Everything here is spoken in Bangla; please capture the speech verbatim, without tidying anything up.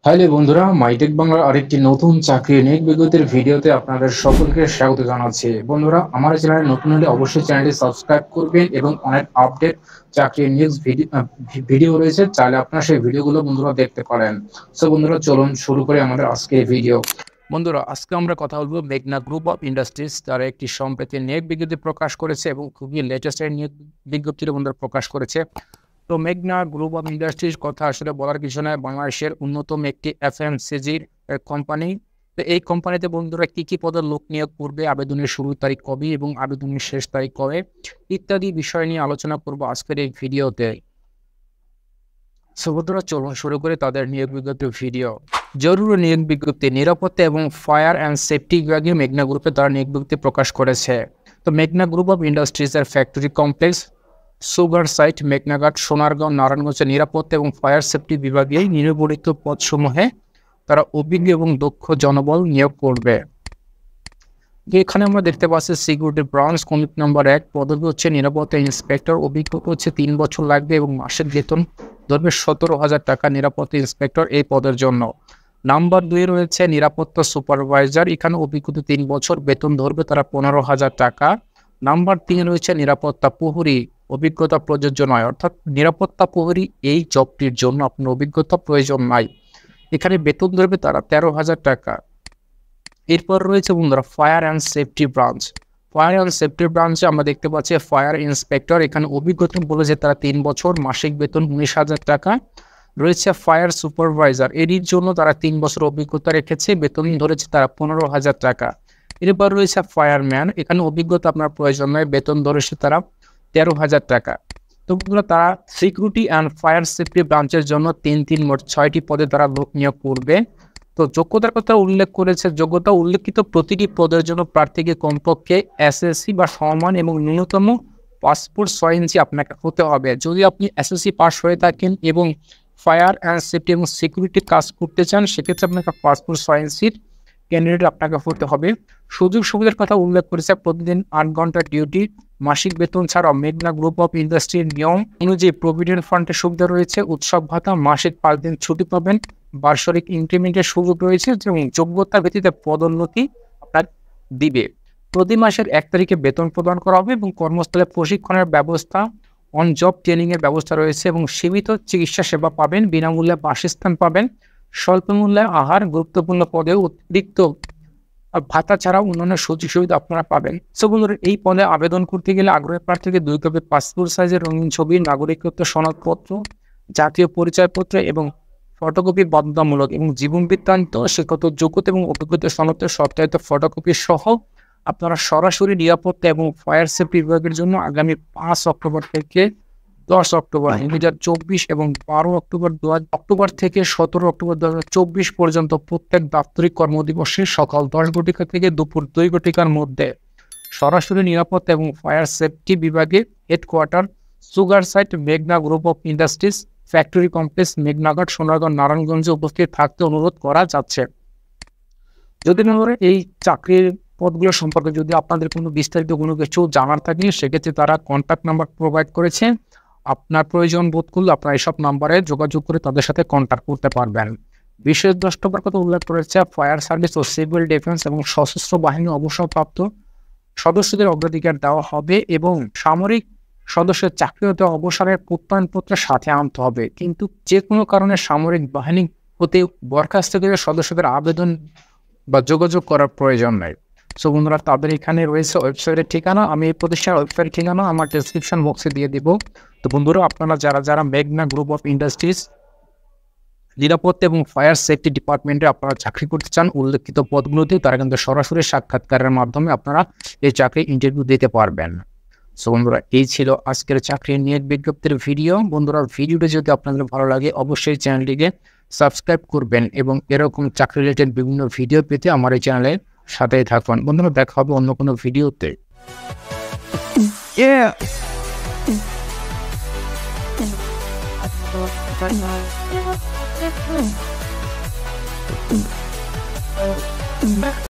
হ্যালো বন্ধুরা, মাইটেক বাংলার আরেকটি নতুন চাকরির নিয়োগ বিজ্ঞপ্তির ভিডিওতে আপনাদের সকলকে স্বাগত জানাচ্ছি। বন্ধুরা, আমার চ্যানেলে নতুন হলে অবশ্যই চ্যানেলটি সাবস্ক্রাইব করবেন এবং অনেক আপডেট চাকরির নিউজ ভিডিও ভিডিও রয়েছে, চাইলে আপনারা সেই ভিডিওগুলো বন্ধুরা দেখতে পারেন। সো বন্ধুরা, চলুন শুরু করি আমাদের আজকের ভিডিও। বন্ধুরা, আজকে আমরা কথা বলবো মেঘনা গ্রুপ অফ ইন্ডাস্ট্রিজ তারা একটি সম্প্রতি নিয়োগ বিজ্ঞপ্তি প্রকাশ করেছে এবং খুবই লেটেস্ট এর নিয়োগ বিজ্ঞপ্তিটা বন্ধুরা প্রকাশ করেছে। তো মেঘনা গ্রুপ অফ ইন্ডাস্ট্রিজ কথা আসলে বলার কিছু নয়, বাংলাদেশের অন্যতম একটি এফএমসিজির কোম্পানি। তো এই কোম্পানিতে বন্ধুরা কি কি পদের লোক নিয়োগ করবে, আবেদনের শুরু তারিখ কবে এবং আবেদনের শেষ তারিখ কবে ইত্যাদি বিষয় নিয়ে আলোচনা করব আজকের এই ভিডিওতে। সো বন্ধুরা, চলুন শুরু করে তাদের নিয়োগ বিজ্ঞপ্তির ভিডিও। জরুরি নিয়োগ বিজ্ঞপ্তি নিরাপত্তা এবং ফায়ার অ্যান্ড সেফটি বিভাগে মেঘনা গ্রুপে তারা নিয়োগ বিজ্ঞপ্তি প্রকাশ করেছে। তো মেঘনা গ্রুপ অফ ইন্ডাস্ট্রিজের ফ্যাক্টরি কমপ্লেক্স, সুগার সাইট, মেঘনাঘাট, সোনারগাঁও, নারায়ণগঞ্জের নিরাপত্তা এবং ফায়ার সেফটি বিভাগে নিম্নবর্ণিত পদসমূহে তারা অভিজ্ঞ এবং দক্ষ জনবল নিয়োগ করবে। এখানে আমরা দেখতে পাচ্ছি সিকিউরিটি ব্রাঞ্চ কমিটি নাম্বার এক, পদবি হচ্ছে নিরাপত্তা ইন্সপেক্টর, অভিজ্ঞতা হচ্ছে তিন বছর লাগবে এবং মাসের বেতন ধরবে সতেরো হাজার টাকা নিরাপত্তা ইন্সপেক্টর এই পদের জন্য। নাম্বার দুই রয়েছে নিরাপত্তা সুপারভাইজার, এখানে অভিজ্ঞতা তিন বছর, বেতন ধরবে তারা পনেরো হাজার টাকা। নাম্বার তিন রয়েছে নিরাপত্তা প্রহরী, অভিজ্ঞতা প্রযোজ্য নয়, অর্থাৎ নিরাপত্তা প্রহরী এই জবটির জন্য আপনার অভিজ্ঞতা প্রয়োজন নাই, এখানে বেতন ধরবে তারা তেরো হাজার টাকা। এরপর রয়েছে বন্ধুরা fire and safety branch. Fire and safety ব্রাঞ্চে আমরা দেখতে পাচ্ছি ফায়ার ইন্সপেক্টর, এখানে অভিজ্ঞতা বলেছে তারা তিন বছর, মাসিক বেতন উনিশ হাজার টাকা। রয়েছে ফায়ার সুপারভাইজার, এর জন্য তারা তিন বছর অভিজ্ঞতা রেখেছে, বেতন ধরেছে তারা পনেরো হাজার টাকা। এরপর রয়েছে ফায়ারম্যান, এখানে অভিজ্ঞতা আপনার প্রয়োজন নয়, বেতন ধরেছে তারা তেরো হাজার টাকা। তো বন্ধুরা, তারা সিকিউরিটি অ্যান্ড ফায়ার সেফটি ব্রাঞ্চের জন্য তিন তিন মোট ছয়টি পদে তারা লোক নিয়োগ করবে। তো যোগ্যতার কথা উল্লেখ করেছে, যোগ্যতা উল্লেখিত প্রতিটি পদের জন্য প্রার্থীকে কমপক্ষে এসএসসি বা সমান এবং ন্যূনতম পাসপোর্ট ছয় ইঞ্চি আপনাকে হতে হবে। যদি আপনি এসএসসি পাস হয়ে থাকেন এবং ফায়ার অ্যান্ড সেফটি এবং সিকিউরিটি কাজ করতে চান, সেক্ষেত্রে আপনাকে পাসপোর্ট ছয় ইঞ্চির ক্যান্ডিডেট আপনাকে হতে হবে। সুযোগ সুবিধার কথা উল্লেখ করেছে, প্রতিদিন আট ঘন্টা ডিউটি, মাসিক বেতন ছাড়াও মেঘনা গ্রুপ অফ ইন্ডাস্ট্রির নিয়ম অনুযায়ী প্রভিডেন্ট ফান্ডের সুবিধা রয়েছে, উৎসব ভাতা, মাসিক পাঁচ দিন ছুটি পাবেন, বার্ষিক ইনক্রিমেন্টের সুযোগ রয়েছে এবং যোগ্যতার ভিত্তিতে পদোন্নতি আপনার দিবে। প্রতি মাসের এক তারিখে বেতন প্রদান করা হবে এবং কর্মস্থলে প্রশিক্ষণের ব্যবস্থা, অন জব ট্রেনিং এর ব্যবস্থা রয়েছে এবং সীমিত চিকিৎসা সেবা পাবেন, বিনামূল্যে বাসস্থান পাবেন, স্বল্প মূল্যে আহার, গুরুত্বপূর্ণ পদে অতিরিক্ত ভাতা ছাড়াও অন্যান্য সুযোগ সুবিধা আপনারা পাবেন। সো বন্ধুরা, এই পদে আবেদন করতে গেলে আগ্রহী প্রার্থীকে দুই কপি পাসপোর্ট সাইজের রঙিন ছবি, নাগরিকত্ব সনদপত্র, জাতীয় পরিচয়পত্র এবং ফটোকপি বাধ্যতামূলক এবং জীবন বৃত্তান্ত, শিক্ষাগত যোগ্যতা এবং অভিজ্ঞতা সনদের সত্যায়িত ফটোকপি সহ আপনারা সরাসরি নিরাপত্তা এবং ফায়ার সেফটি বিভাগের জন্য আগামী পাঁচ অক্টোবর থেকে দশ অক্টোবর দুই হাজার চব্বিশ এবং বারো অক্টোবর দু অক্টোবর থেকে সতেরো অক্টোবর দু হাজার চব্বিশ পর্যন্ত প্রত্যেক দাপ্তরিক কর্মদিবসে সকাল দশ ঘটিকা থেকে দুপুর দুই ঘটিকার মধ্যে সরাসরি নিরাপত্তা এবং ফায়ার সেফটি বিভাগে হেডকোয়ার্টার, সুগার সাইট, মেঘনা group of industries, factory complex, মেঘনাঘাট, Sonargaon, নারায়ণগঞ্জে উপস্থিত থাকতে অনুরোধ করা যাচ্ছে। যদি ধরে এই চাকরির পদগুলো সম্পর্কে যদি আপনাদের কোনো বিস্তারিত কোনো কিছু জানার থাকে, সেক্ষেত্রে তারা কন্ট্যাক্ট নাম্বার প্রোভাইড করেছে, আপনার প্রয়োজন বোধ করলে আপনারা এইসব নাম্বারে যোগাযোগ করে তাদের সাথে কন্ট্যাক্ট করতে পারবেন। বিশেষ দ্রষ্টব্যের কথা উল্লেখ করেছে ফায়ার সার্ভিস ও সিভিল ডিফেন্স এবং সশস্ত্র বাহিনী অবসরপ্রাপ্ত সদস্যদের অগ্রাধিকার দেওয়া হবে এবং সামরিক সদস্যের চাকরি হতে অবসরের প্রত্যয়নপত্রের সাথে আনতে হবে, কিন্তু যে কোনো কারণে সামরিক বাহিনী হতে বরখাস্ত করে সদস্যদের আবেদন বা যোগাযোগ করার প্রয়োজন নেই। সো বন্ধুরা, তাদের এখানে রয়েছে ওয়েবসাইটের ঠিকানা, আমি এই প্রতিষ্ঠানের ওয়েবসাইট ঠিকানা আমার ডেসক্রিপশন বক্সে দিয়ে দিব। তো বন্ধুরা, আপনারা যারা যারা মেঘনা গ্রুপ অফ ইন্ডাস্ট্রিজ নিরাপত্তা এবং ফায়ার সেফটি ডিপার্টমেন্টে আপনারা চাকরি করতে চান, উল্লেখিত পদগুলোতে তারা কিন্তু সরাসরি সাক্ষাৎকারের মাধ্যমে আপনারা এই চাকরি ইন্টারভিউ দিতে পারবেন। সো বন্ধুরা, এই ছিল আজকের চাকরির নিয়োগ বিজ্ঞপ্তির ভিডিও। বন্ধুরা, ভিডিওটি যদি আপনাদের ভালো লাগে অবশ্যই চ্যানেলটিকে সাবস্ক্রাইব করবেন এবং এরকম চাকরি রিলেটেড বিভিন্ন ভিডিও পেতে আমার এই চ্যানেলের সাথেই থাকুন। বন্ধুরা, দেখা হবে অন্য কোনো ভিডিওতে। Yeah.